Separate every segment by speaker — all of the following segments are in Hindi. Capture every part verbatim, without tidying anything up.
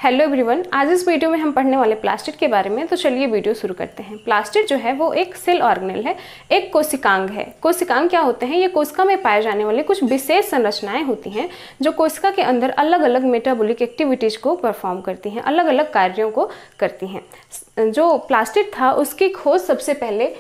Speaker 1: हेलो एवरीवन, आज इस वीडियो में हम पढ़ने वाले प्लास्टिड के बारे में। तो चलिए वीडियो शुरू करते हैं। प्लास्टिड जो है वो एक सेल ऑर्गेनेल है, एक कोशिकांग है। कोशिकांग क्या होते हैं? ये कोशिका में पाए जाने वाले कुछ विशेष संरचनाएं होती हैं जो कोशिका के अंदर अलग अलग मेटाबॉलिक एक्टिविटीज को परफॉर्म करती हैं, अलग अलग कार्यों को करती हैं। जो प्लास्टिड था उसकी खोज सबसे पहले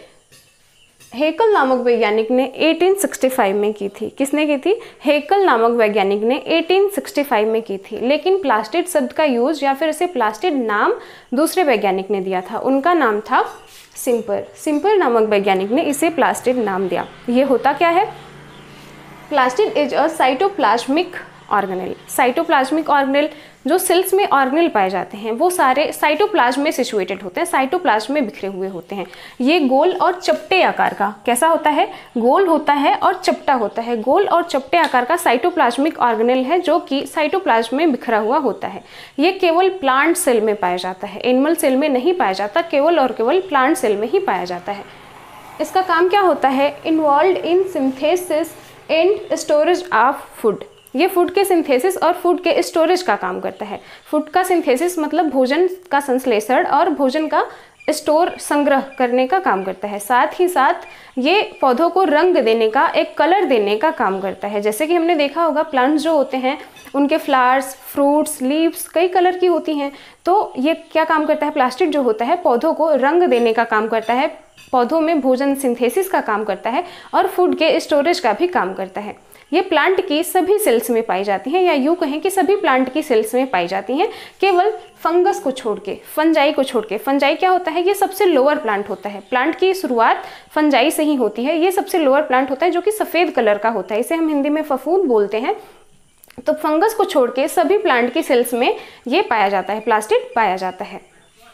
Speaker 1: हेकल नामक वैज्ञानिक ने अठारह सौ पैंसठ में की थी। किसने की थी? हेकल नामक वैज्ञानिक ने अठारह सौ पैंसठ में की थी। लेकिन प्लास्टिड शब्द का यूज या फिर इसे प्लास्टिड नाम दूसरे वैज्ञानिक ने दिया था। उनका नाम था सिम्पर। सिम्पर नामक वैज्ञानिक ने इसे प्लास्टिड नाम दिया। ये होता क्या है? Plastid is a cytoplasmic organelle. Cytoplasmic organelle जो सेल्स में ऑर्गेनेल पाए जाते हैं वो सारे साइटोप्लाज्म में सिचुएटेड होते हैं, साइटोप्लाज्म में बिखरे हुए होते हैं। ये गोल और चपटे आकार का कैसा होता है? गोल होता है और चपटा होता है। गोल और चपटे आकार का साइटोप्लाज्मिक ऑर्गेनेल है जो कि साइटोप्लाज्म में बिखरा हुआ होता है। ये केवल प्लांट सेल में पाया जाता है, एनिमल सेल में नहीं पाया जाता, केवल और केवल प्लांट सेल में ही पाया जाता है। इसका काम क्या होता है? Involve in synthesis and storage of food. ये फूड के सिंथेसिस और फूड के स्टोरेज का काम करता है। फूड का सिंथेसिस मतलब भोजन का संश्लेषण और भोजन का स्टोर संग्रह करने का काम करता है। साथ ही साथ ये पौधों को रंग देने का, एक कलर देने का काम करता है। जैसे कि हमने देखा होगा प्लांट्स जो होते हैं उनके फ्लावर्स, फ्रूट्स, लीव्स कई कलर की होती हैं। तो ये क्या काम करता है? प्लास्टिड जो होता है पौधों को रंग देने का काम करता है, पौधों में भोजन सिंथेसिस का काम करता है और फूड के स्टोरेज का भी काम करता है। ये प्लांट की सभी सेल्स में पाई जाती हैं, या यूँ कहें कि सभी प्लांट की सेल्स में पाई जाती हैं, केवल फंगस को छोड़ के, फंजाई को छोड़ के। फंजाई क्या होता है? ये सबसे लोअर प्लांट होता है। प्लांट की शुरुआत फंजाई से ही होती है। ये सबसे लोअर प्लांट होता है जो कि सफ़ेद कलर का होता है। इसे हम हिंदी में फफूंद बोलते हैं। तो फंगस को छोड़ के सभी प्लांट की सेल्स में ये पाया जाता है, प्लास्टिड पाया जाता है।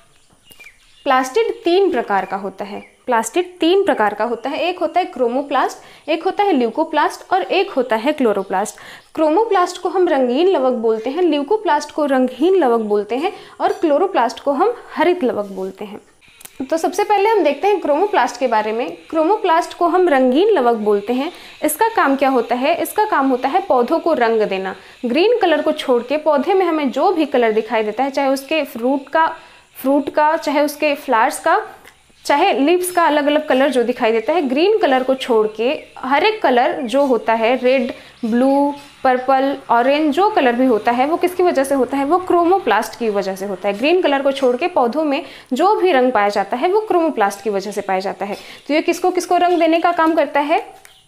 Speaker 1: प्लास्टिड तीन प्रकार का होता है। प्लास्टिड तीन प्रकार का होता है। एक होता है क्रोमोप्लास्ट, एक होता है ल्यूकोप्लास्ट और एक होता है क्लोरोप्लास्ट। क्रोमोप्लास्ट को हम रंगीन लवक बोलते हैं, ल्यूकोप्लास्ट को रंगहीन लवक बोलते हैं और क्लोरोप्लास्ट को हम हरित लवक बोलते हैं। तो सबसे पहले हम देखते हैं क्रोमोप्लास्ट के बारे में। क्रोमोप्लास्ट को हम रंगीन लवक बोलते हैं। इसका काम क्या होता है? इसका काम होता है पौधों को रंग देना। ग्रीन कलर को छोड़ के पौधे में हमें जो भी कलर दिखाई देता है, चाहे उसके फ्रूट का फ्रूट का चाहे उसके फ्लावर्स का, चाहे लीव्स का, अलग अलग कलर जो दिखाई देता है, ग्रीन कलर को छोड़ के हर एक कलर जो होता है, रेड, ब्लू, पर्पल, ऑरेंज, जो कलर भी होता है वो किसकी वजह से होता है? वो क्रोमोप्लास्ट की वजह से होता है। ग्रीन कलर को छोड़ के पौधों में जो भी रंग पाया जाता है वो क्रोमोप्लास्ट की वजह से पाया जाता है। तो ये किसको किसको रंग देने का काम करता है?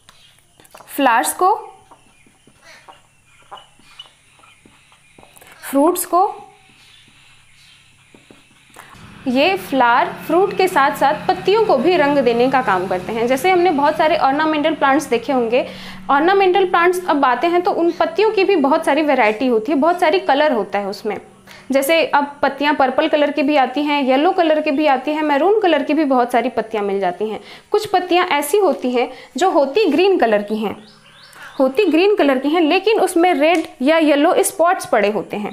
Speaker 1: फ्लावर्स को, फ्रूट्स को। ये फ्लावर, फ्रूट के साथ साथ पत्तियों को भी रंग देने का काम करते हैं। जैसे हमने बहुत सारे ऑर्नामेंटल प्लांट्स देखे होंगे। ऑर्नामेंटल प्लांट्स अब आते हैं तो उन पत्तियों की भी बहुत सारी वैरायटी होती है, बहुत सारी कलर होता है उसमें। जैसे अब पत्तियां पर्पल कलर की भी आती हैं, येलो कलर की भी आती हैं, मैरून कलर की भी बहुत सारी पत्तियां मिल जाती हैं। कुछ पत्तियां ऐसी होती हैं जो होती ग्रीन कलर की हैं, होती ग्रीन कलर की हैं लेकिन उसमें रेड या येलो स्पॉट्स पड़े होते हैं।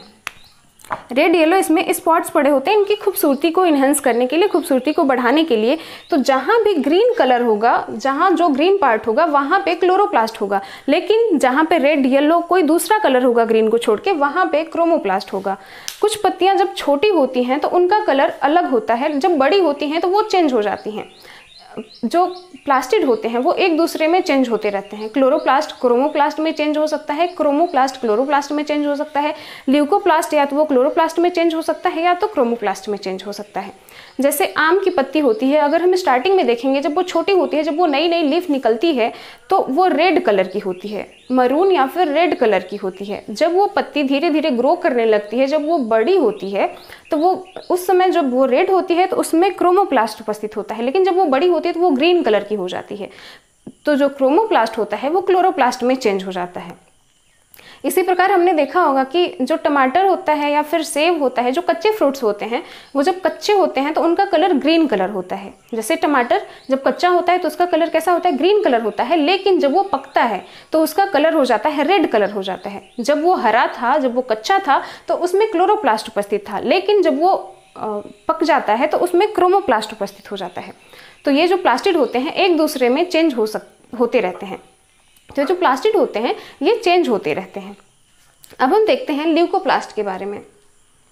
Speaker 1: रेड येलो इसमें स्पॉट्स पड़े होते हैं इनकी खूबसूरती को इन्हेंस करने के लिए, खूबसूरती को बढ़ाने के लिए। तो जहाँ भी ग्रीन कलर होगा, जहाँ जो ग्रीन पार्ट होगा वहाँ पे क्लोरोप्लास्ट होगा, लेकिन जहाँ पे रेड, येलो, कोई दूसरा कलर होगा ग्रीन को छोड़ के, वहाँ पे क्रोमोप्लास्ट होगा। कुछ पत्तियाँ जब छोटी होती हैं तो उनका कलर अलग होता है, जब बड़ी होती हैं तो वो चेंज हो जाती हैं। जो प्लास्टिड होते हैं वो एक दूसरे में चेंज होते रहते हैं। क्लोरोप्लास्ट क्रोमोप्लास्ट में चेंज हो सकता है, क्रोमोप्लास्ट क्लोरोप्लास्ट में चेंज हो सकता है, ल्यूकोप्लास्ट या तो वो क्लोरोप्लास्ट में चेंज हो सकता है या तो क्रोमोप्लास्ट में चेंज हो सकता है। जैसे आम की पत्ती होती है, अगर हम स्टार्टिंग में देखेंगे जब वो छोटी होती है, जब वो नई नई लीफ निकलती है तो वो रेड कलर की होती है, मरून या फिर रेड कलर की होती है। जब वो पत्ती धीरे धीरे ग्रो करने लगती है, जब वो बड़ी होती है तो वो उस समय जब वो रेड होती है तो उसमें क्रोमोप्लास्ट उपस्थित होता है, लेकिन जब वो बड़ी होती है तो वो ग्रीन कलर की हो जाती है। तो जो क्रोमोप्लास्ट होता है वो क्लोरोप्लास्ट में चेंज हो जाता है। इसी प्रकार हमने देखा होगा कि जो टमाटर होता है या फिर सेब होता है, जो कच्चे फ्रूट्स होते हैं, वो जब कच्चे होते हैं तो उनका कलर ग्रीन कलर होता है। जैसे टमाटर जब कच्चा होता है तो उसका कलर कैसा होता है? ग्रीन कलर होता है, लेकिन जब वो पकता है तो उसका कलर हो जाता है रेड कलर हो जाता है। जब वो हरा था, जब वो कच्चा था तो उसमें क्लोरोप्लास्ट उपस्थित था, लेकिन जब वो पक जाता है तो उसमें क्रोमोप्लास्ट उपस्थित हो जाता है। तो ये जो प्लास्टिड होते हैं एक दूसरे में चेंज हो सक होते रहते हैं। तो जो प्लास्टिड होते हैं ये चेंज होते रहते हैं। अब हम देखते हैं ल्यूकोप्लास्ट के बारे में।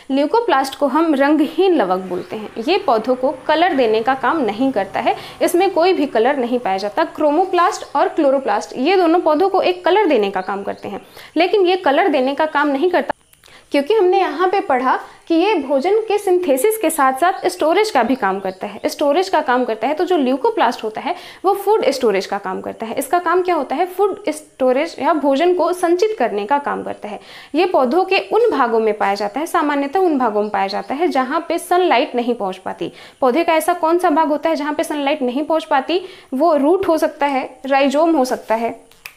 Speaker 1: ल्यूकोप्लास्ट को हम रंगहीन लवक बोलते हैं। ये पौधों को कलर देने का काम नहीं करता है, इसमें कोई भी कलर नहीं पाया जाता। क्रोमोप्लास्ट और क्लोरोप्लास्ट ये दोनों पौधों को एक कलर देने का काम करते हैं, लेकिन ये कलर देने का काम नहीं करता, क्योंकि हमने यहाँ पे पढ़ा कि ये भोजन के सिंथेसिस के साथ साथ स्टोरेज का भी काम करता है। स्टोरेज का काम करता है तो जो ल्यूकोप्लास्ट होता है वो फूड स्टोरेज का काम करता है। इसका काम क्या होता है? फूड स्टोरेज या भोजन को संचित करने का काम करता है। ये पौधों के उन भागों में पाया जाता है, सामान्यतः उन भागों में पाया जाता है जहाँ पे सनलाइट नहीं पहुँच पाती। पौधे का ऐसा कौन सा भाग होता है जहाँ पे सनलाइट नहीं पहुँच पाती? वो रूट हो सकता है, राइजोम हो सकता है,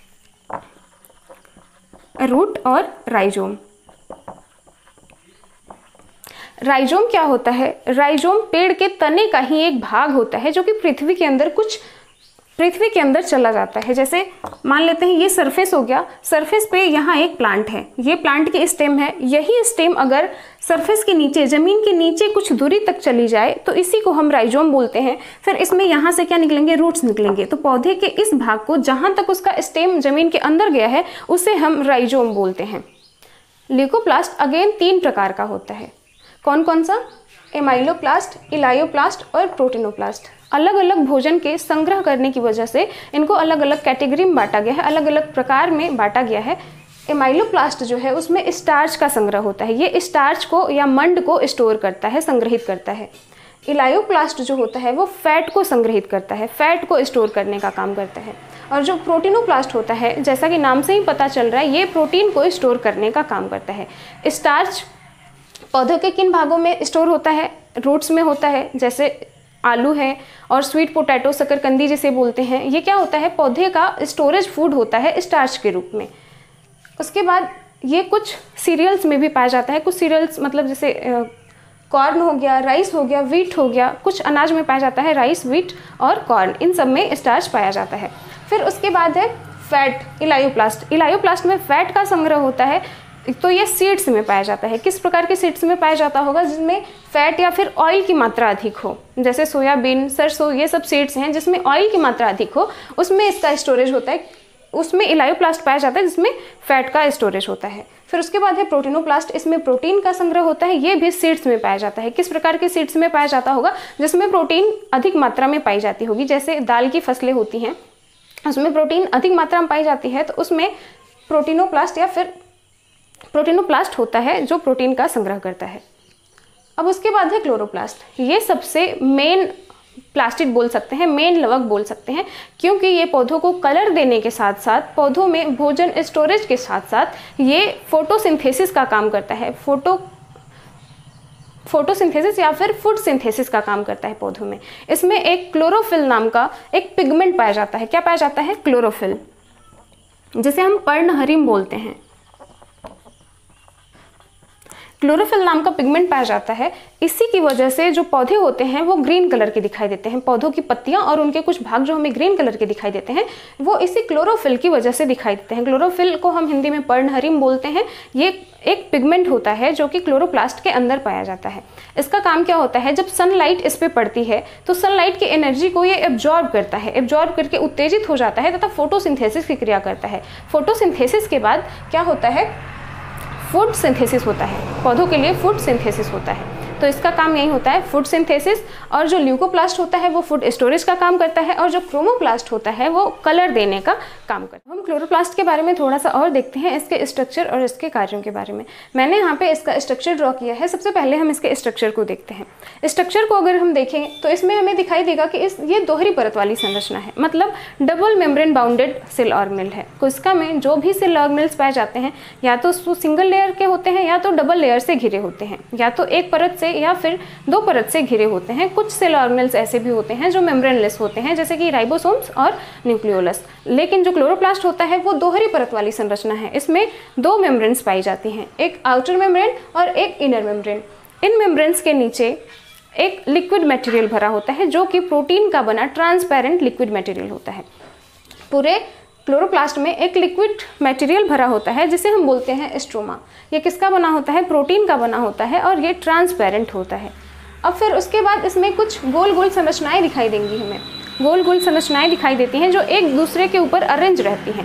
Speaker 1: रूट और राइजोम। राइजोम क्या होता है? राइजोम पेड़ के तने का ही एक भाग होता है जो कि पृथ्वी के अंदर कुछ पृथ्वी के अंदर चला जाता है। जैसे मान लेते हैं ये सरफेस हो गया, सरफेस पे यहाँ एक प्लांट है, ये प्लांट की स्टेम है। यही स्टेम अगर सरफेस के नीचे, जमीन के नीचे कुछ दूरी तक चली जाए तो इसी को हम राइजोम बोलते हैं। फिर इसमें यहाँ से क्या निकलेंगे? रूट्स निकलेंगे। तो पौधे के इस भाग को जहाँ तक उसका स्टेम जमीन के अंदर गया है उसे हम राइजोम बोलते हैं। ल्यूकोप्लास्ट अगेन तीन प्रकार का होता है। कौन कौन सा? एमाइलोप्लास्ट, इलायोप्लास्ट और प्रोटीनोप्लास्ट। अलग अलग भोजन के संग्रह करने की वजह से इनको अलग अलग कैटेगरी में बांटा गया है, अलग अलग प्रकार में बांटा गया है। एमाइलोप्लास्ट जो है उसमें स्टार्च का संग्रह होता है, ये स्टार्च को या मंड को स्टोर करता है, संग्रहित करता है। इलायोप्लास्ट जो होता है वो फैट को संग्रहित करता है, फैट को स्टोर करने का काम करता है। और जो प्रोटीनोप्लास्ट होता है, जैसा कि नाम से ही पता चल रहा है, ये प्रोटीन को स्टोर करने का काम करता है। स्टार्च पौधों के किन भागों में स्टोर होता है? रूट्स में होता है, जैसे आलू है और स्वीट पोटैटो, शकरकंदी जिसे बोलते हैं। ये क्या होता है? पौधे का स्टोरेज फूड होता है स्टार्च के रूप में। उसके बाद ये कुछ सीरियल्स में भी पाया जाता है। कुछ सीरियल्स मतलब जैसे कॉर्न हो गया, राइस हो गया, व्हीट हो गया, कुछ अनाज में पाया जाता है राइस, व्हीट और कॉर्न, इन सब में स्टार्च पाया जाता है। फिर उसके बाद है फैट, इलायोप्लास्ट। इलायोप्लास्ट में फैट का संग्रह होता है, तो ये सीड्स में पाया जाता है। किस प्रकार के सीड्स में पाया जाता होगा? जिसमें फैट या फिर ऑयल की मात्रा अधिक हो, जैसे सोयाबीन, सरसों, ये सब सीड्स हैं जिसमें ऑयल की मात्रा अधिक हो, उसमें इसका स्टोरेज होता है। उसमें इलायोप्लास्ट पाया जाता है जिसमें फैट का स्टोरेज होता है। फिर उसके बाद है प्रोटीनोप्लास्ट, इसमें प्रोटीन का संग्रह होता है, ये भी सीड्स में पाया जाता है। किस प्रकार के सीड्स में पाया जाता होगा? जिसमें प्रोटीन अधिक मात्रा में पाई जाती होगी, जैसे दाल की फसलें होती हैं उसमें प्रोटीन अधिक मात्रा में पाई जाती है, तो उसमें प्रोटीनोप्लास्ट या फिर प्रोटीनोप्लास्ट होता है जो प्रोटीन का संग्रह करता है। अब उसके बाद है क्लोरोप्लास्ट। ये सबसे मेन प्लास्टिड बोल सकते हैं, मेन लवक बोल सकते हैं, क्योंकि ये पौधों को कलर देने के साथ साथ पौधों में भोजन स्टोरेज के साथ साथ ये फोटोसिंथेसिस का काम करता है। फोटो फोटोसिंथेसिस या फिर फूड सिंथेसिस का काम करता है पौधों में। इसमें एक क्लोरोफिल नाम का एक पिगमेंट पाया जाता है। क्या पाया जाता है? क्लोरोफिल, जिसे हम पर्णहरिम बोलते हैं। क्लोरोफिल नाम का पिगमेंट पाया जाता है। इसी की वजह से जो पौधे होते हैं वो ग्रीन कलर के दिखाई देते हैं। पौधों की पत्तियां और उनके कुछ भाग जो हमें ग्रीन कलर के दिखाई देते हैं वो इसी क्लोरोफिल की वजह से दिखाई देते हैं। क्लोरोफिल को हम हिंदी में पर्णहरिम बोलते हैं। ये एक पिगमेंट होता है जो कि क्लोरोप्लास्ट के अंदर पाया जाता है। इसका काम क्या होता है? जब सनलाइट इस पर पड़ती है तो सनलाइट की एनर्जी को ये एब्जॉर्ब करता है, एब्जॉर्ब करके उत्तेजित हो जाता है तथा फोटोसिंथेसिस की क्रिया करता है। फोटोसिंथेसिस के बाद क्या होता है? फूड सिंथेसिस होता है। पौधों के लिए फूड सिंथेसिस होता है, तो इसका काम यही होता है, फूड सिंथेसिस। और जो ल्यूकोप्लास्ट होता है वो फूड स्टोरेज का काम करता है, और जो क्रोमोप्लास्ट होता है वो कलर देने का काम करता है। हम क्लोरोप्लास्ट के बारे में थोड़ा सा और देखते हैं, इसके स्ट्रक्चर और इसके कार्यों के बारे में। मैंने यहाँ पे इसका स्ट्रक्चर ड्रॉ किया है। सबसे पहले हम इसके स्ट्रक्चर को देखते हैं। स्ट्रक्चर को अगर हम देखें तो इसमें हमें दिखाई देगा कि इस ये दोहरी परत वाली संरचना है, मतलब double membrane bounded cell organelle है। कोशिका में जो भी सेल ऑर्गेनेल्स पाए जाते हैं या तो सिंगल लेयर के होते हैं या तो डबल लेयर से घिरे होते हैं, या तो एक परत से या फिर दो परत से घिरे होते हैं। कुछ सेल ऑर्गेनेल्स ऐसे भी होते हैं जो मेम्ब्रेनलेस होते हैं, जैसे कि राइबोसोम्स और न्यूक्लियोलस। लेकिन जो क्लोरोप्लास्ट होता है वो दोहरी परत वाली संरचना है। इसमें दो मेम्ब्रेन्स पाई जाती हैं, एक आउटर मेम्ब्रेन और एक इनर मेम्ब्रेन। इन मेम्ब्रेन्स के नीचे एक लिक्विड मटेरियल भरा होता है जो कि प्रोटीन का बना ट्रांसपेरेंट लिक्विड मटेरियल होता है। पूरे क्लोरोप्लास्ट में एक लिक्विड मटेरियल भरा होता है जिसे हम बोलते हैं स्ट्रोमा। ये किसका बना होता है? प्रोटीन का बना होता है और ये ट्रांसपेरेंट होता है। अब फिर उसके बाद इसमें कुछ गोल गोल संरचनाएं दिखाई देंगी हमें। गोल गोल संरचनाएं दिखाई देती हैं जो एक दूसरे के ऊपर अरेंज रहती हैं।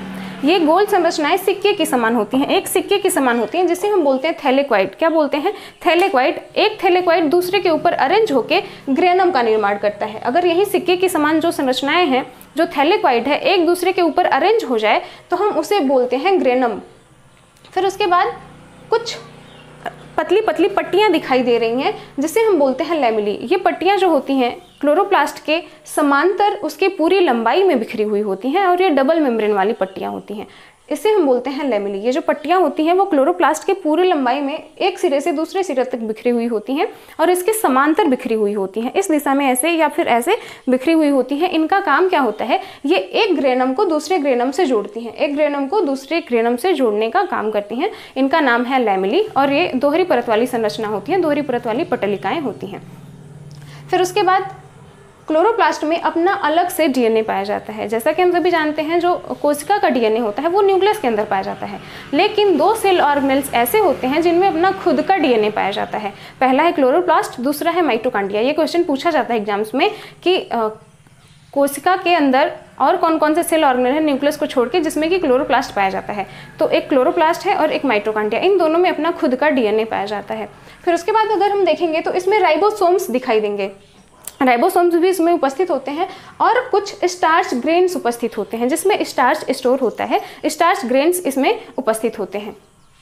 Speaker 1: ये गोल संरचनाएं सिक्के की समान होती हैं, एक सिक्के की समान होती हैं, जिसे हम बोलते हैं थैलेक्वाइड। क्या बोलते हैं? थैलेक्वाइड। एक थैलेक्वाइड दूसरे के ऊपर अरेंज होकर ग्रेनम का निर्माण करता है। अगर यही सिक्के की समान जो संरचनाएं हैं, जो थैलेक्वाइड है, एक दूसरे के ऊपर अरेंज हो जाए तो हम उसे बोलते हैं ग्रेनम। फिर उसके बाद कुछ पतली पतली पट्टियां दिखाई दे रही हैं, जिसे हम बोलते हैं लैमेली। ये पट्टियां जो होती हैं क्लोरोप्लास्ट के समांतर उसकी पूरी लंबाई में बिखरी हुई होती हैं और ये डबल मेम्ब्रेन वाली पट्टियां होती हैं, इसे हम बोलते हैं लैमेली। ये जो पट्टियां होती हैं वो क्लोरोप्लास्ट के पूरी लंबाई में एक सिरे से दूसरे सिरे तक बिखरी हुई होती हैं और इसके समांतर बिखरी हुई होती हैं, इस दिशा में ऐसे या फिर ऐसे बिखरी हुई होती हैं। इनका काम क्या होता है? ये एक ग्रेनम को दूसरे ग्रेनम से जोड़ती हैं, एक ग्रेनम को दूसरे ग्रेनम से जोड़ने का काम करती हैं। इनका नाम है लैमेली और ये दोहरी परत वाली संरचना होती है, दोहरी परत वाली पटलिकाएँ होती हैं। फिर उसके बाद क्लोरोप्लास्ट में अपना अलग से डीएनए पाया जाता है। जैसा कि हम सभी जानते हैं, जो कोशिका का डीएनए होता है वो न्यूक्लियस के अंदर पाया जाता है, लेकिन दो सेल ऑर्गेनेल्स ऐसे होते हैं जिनमें अपना खुद का डीएनए पाया जाता है। पहला है क्लोरोप्लास्ट, दूसरा है माइटोकॉन्ड्रिया। ये क्वेश्चन पूछा जाता है एग्जाम्स में कि आ, कोशिका के अंदर और कौन कौन से सेल ऑर्गेनेल है न्यूक्लियस को छोड़ के जिसमें कि क्लोरोप्लास्ट पाया जाता है। तो एक क्लोरोप्लास्ट है और एक माइटोकॉन्ड्रिया, इन दोनों में अपना खुद का डीएनए पाया जाता है। फिर उसके बाद अगर हम देखेंगे तो इसमें राइबोसोम्स दिखाई देंगे, राइबोसोम्स भी इसमें उपस्थित होते हैं और कुछ स्टार्च ग्रेन्स उपस्थित होते हैं, जिसमें स्टार्च स्टोर होता है, स्टार्च ग्रेन्स इसमें उपस्थित होते हैं।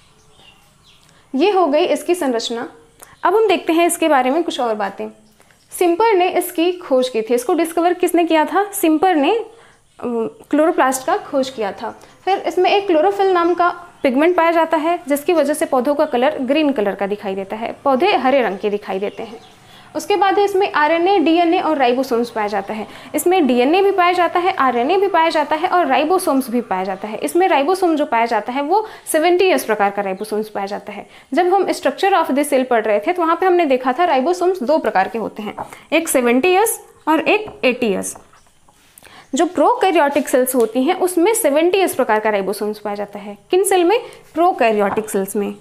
Speaker 1: ये हो गई इसकी संरचना। अब हम देखते हैं इसके बारे में कुछ और बातें। सिम्पर ने इसकी खोज की थी, इसको डिस्कवर किसने किया था? सिम्पर ने क्लोरोप्लास्ट का खोज किया था। फिर इसमें एक क्लोरोफिल नाम का पिगमेंट पाया जाता है, जिसकी वजह से पौधों का कलर ग्रीन कलर का दिखाई देता है, पौधे हरे रंग के दिखाई देते हैं। उसके बाद है इसमें आरएनए, डीएनए और राइबोसोम्स पाया जाता है। इसमें डीएनए भी पाया जाता है, आरएनए भी पाया जाता है और राइबोसोम्स भी पाया जाता है। इसमें राइबोसोम जो पाया जाता है वो सेवेंटी एस प्रकार का राइबोसोम्स पाया जाता है। जब हम स्ट्रक्चर ऑफ द सेल पढ़ रहे थे तो वहाँ पे हमने देखा था राइबोसोम्स दो प्रकार के होते हैं, एक सेवेंटी एस और एक एटी एस। जो प्रोकैरियोटिक सेल्स होती हैं उसमें सेवेंटी एस प्रकार का राइबोसोम्स पाया जाता है। किन सेल में? प्रोकैरियोटिक सेल्स में।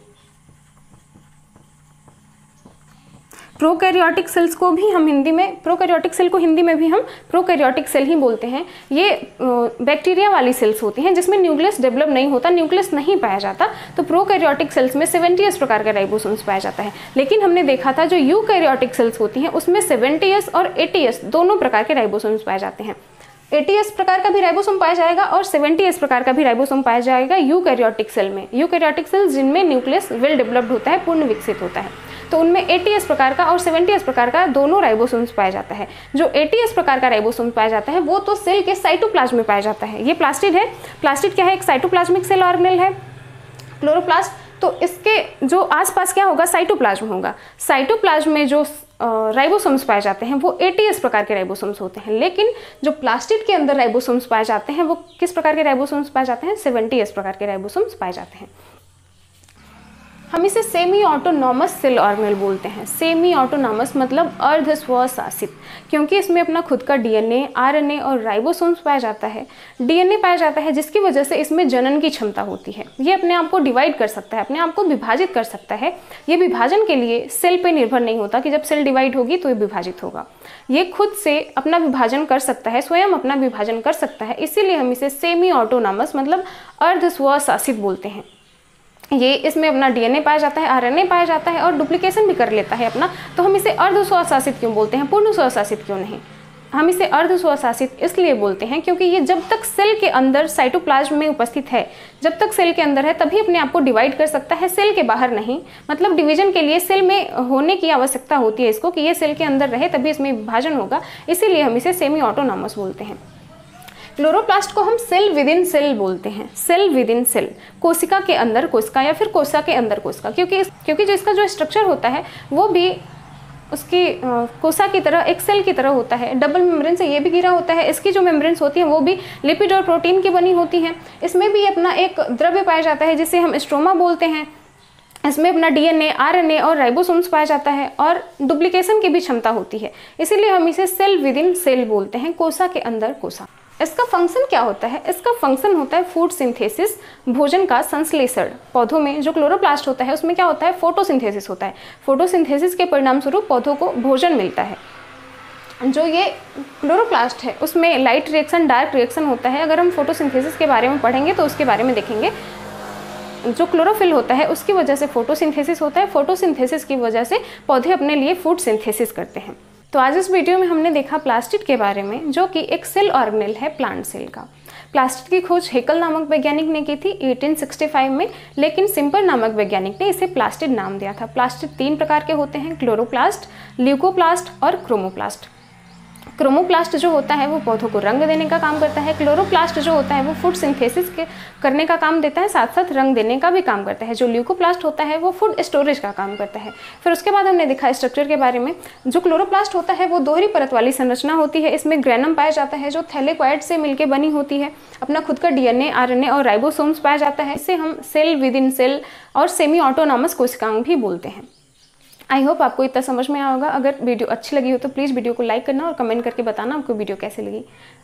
Speaker 1: प्रोकैरियोटिक सेल्स को भी हम हिंदी में, प्रोकैरियोटिक सेल को हिंदी में भी हम प्रोकैरियोटिक सेल ही बोलते हैं। ये बैक्टीरिया वाली सेल्स होती हैं जिसमें न्यूक्लियस डेवलप नहीं होता, न्यूक्लियस नहीं पाया जाता। तो प्रोकैरियोटिक सेल्स में सेवेंटी एस प्रकार का राइबोसोम्स पाया जाता है। लेकिन हमने देखा था जो यूकैरियोटिक सेल्स होती हैं उसमें सेवेंटी एस और एटी एस दोनों प्रकार के राइबोसोम्स पाए जाते हैं। एटी एस प्रकार का भी राइबोसोम पाया जाएगा और सेवेंटी एस प्रकार का भी राइबोसोम पाया जाएगा यूकैरियोटिक सेल में। यूकैरियोटिक सेल्स जिनमें न्यूक्लियस वेल डेवलप्ड होता है, पूर्ण विकसित होता है, तो उनमें एटी एस प्रकार का और सेवेंटी एस प्रकार का दोनों राइबोसोम्स पाया जाता है। जो एटी एस प्रकार का राइबोसोम पाया जाता है वो तो सेल के साइटोप्लाज्म में पाया जाता है। ये प्लास्टिड है। प्लास्टिड क्या है? एक साइटोप्लाज्मिक सेल ऑर्गेनेल है। क्लोरोप्लास्ट, तो इसके जो आसपास क्या होगा? साइटोप्लाज्म होगा। साइटोप्लाज्म में जो राइबोसोम्स पाए जाते हैं वो एटी एस प्रकार के राइबोसोम्स होते हैं, लेकिन जो प्लास्टिड के अंदर राइबोसोम्स पाए जाते हैं वो किस प्रकार के राइबोसोम्स पाए जाते हैं? सेवेंटी एस प्रकार के राइबोसोम्स पाए जाते हैं। हम इसे सेमी ऑटोनॉमस सेल ऑर्गेनेल बोलते हैं। सेमी ऑटोनॉमस मतलब अर्ध स्वशासित, क्योंकि इसमें अपना खुद का डीएनए, आरएनए और राइबोसोम्स पाया जाता है। डीएनए पाया जाता है जिसकी वजह से इसमें जनन की क्षमता होती है। ये अपने आप को डिवाइड कर सकता है, अपने आप को विभाजित कर सकता है। ये विभाजन के लिए सेल पे निर्भर नहीं होता कि जब सेल डिवाइड होगी तो ये विभाजित होगा। ये खुद से अपना विभाजन कर सकता है, स्वयं अपना विभाजन कर सकता है, इसीलिए हम इसे सेमी ऑटोनॉमस मतलब अर्ध स्वशासित बोलते हैं। ये इसमें अपना डीएनए पाया जाता है, आरएनए पाया जाता है और डुप्लीकेशन भी कर लेता है अपना, तो हम इसे अर्ध स्वशासित क्यों बोलते हैं, पूर्ण स्वशासित क्यों नहीं? हम इसे अर्ध स्वशासित इसलिए बोलते हैं क्योंकि ये जब तक सेल के अंदर साइटोप्लाज्म में उपस्थित है, जब तक सेल के अंदर है तभी अपने आप को डिवाइड कर सकता है, सेल के बाहर नहीं। मतलब डिवीजन के लिए सेल में होने की आवश्यकता होती है इसको, कि ये सेल के अंदर रहे तभी इसमें विभाजन होगा, इसीलिए हम इसे सेमी ऑटोनॉमस बोलते हैं। क्लोरोप्लास्ट को हम सेल विद इन सेल बोलते हैं। सेल विद इन सेल, कोशिका के अंदर कोशिका या फिर कोशिका के अंदर कोशिका, क्योंकि क्योंकि जो इसका जो स्ट्रक्चर होता है वो भी उसकी कोशिका की तरह एक सेल की तरह होता है। डबल मेम्ब्रेन से ये भी घिरा होता है। इसकी जो मेम्ब्रेन्स होती हैं वो भी लिपिड और प्रोटीन की बनी होती हैं। इसमें भी अपना एक द्रव्य पाया जाता है जिसे हम स्ट्रोमा बोलते हैं। इसमें अपना डीएनए, आरएनए और राइबोसोम्स पाया जाता है और डुप्लीकेशन की भी क्षमता होती है, इसीलिए हम इसे सेल विद इन सेल बोलते हैं, कोशिका के अंदर कोशिका। इसका फंक्शन क्या होता है? इसका फंक्शन होता है फूड सिंथेसिस, भोजन का संश्लेषण। पौधों में जो क्लोरोप्लास्ट होता है उसमें क्या होता है? फोटोसिंथेसिस होता है। फोटोसिंथेसिस के परिणाम स्वरूप पौधों को भोजन मिलता है। जो ये क्लोरोप्लास्ट है उसमें लाइट रिएक्शन, डार्क रिएक्शन होता है। अगर हम फोटोसिंथेसिस के बारे में पढ़ेंगे तो उसके बारे में देखेंगे। जो क्लोरोफिल होता है उसकी वजह से फोटोसिंथेसिस होता है, फोटोसिंथेसिस की वजह से पौधे अपने लिए फूड सिंथेसिस करते हैं। तो आज इस वीडियो में हमने देखा प्लास्टिड के बारे में, जो कि एक सेल ऑर्गेनेल है प्लांट सेल का। प्लास्टिड की खोज हेकल नामक वैज्ञानिक ने की थी अठारह सौ पैंसठ में, लेकिन सिम्पर नामक वैज्ञानिक ने इसे प्लास्टिड नाम दिया था। प्लास्टिड तीन प्रकार के होते हैं, क्लोरोप्लास्ट, ल्यूकोप्लास्ट और क्रोमोप्लास्ट। क्रोमोप्लास्ट जो होता है वो पौधों को रंग देने का काम करता है। क्लोरोप्लास्ट जो होता है वो फूड सिंथेसिस के करने का काम देता है, साथ साथ रंग देने का भी काम करता है। जो ल्यूकोप्लास्ट होता है वो फूड स्टोरेज का काम करता है। फिर उसके बाद हमने देखा स्ट्रक्चर के बारे में। जो क्लोरोप्लास्ट होता है वो दोहरी परत वाली संरचना होती है। इसमें ग्रेनम पाया जाता है जो थैलेकोइड से मिलकर बनी होती है। अपना खुद का डीएनए, आरएनए और राइबोसोम्स पाया जाता है। इसे हम सेल विद इन सेल और सेमी ऑटोनॉमस कोशिकांग भी बोलते हैं। आई होप आपको इतना समझ में आया होगा। अगर वीडियो अच्छी लगी हो तो प्लीज़ वीडियो को लाइक करना और कमेंट करके बताना आपको वीडियो कैसे लगी।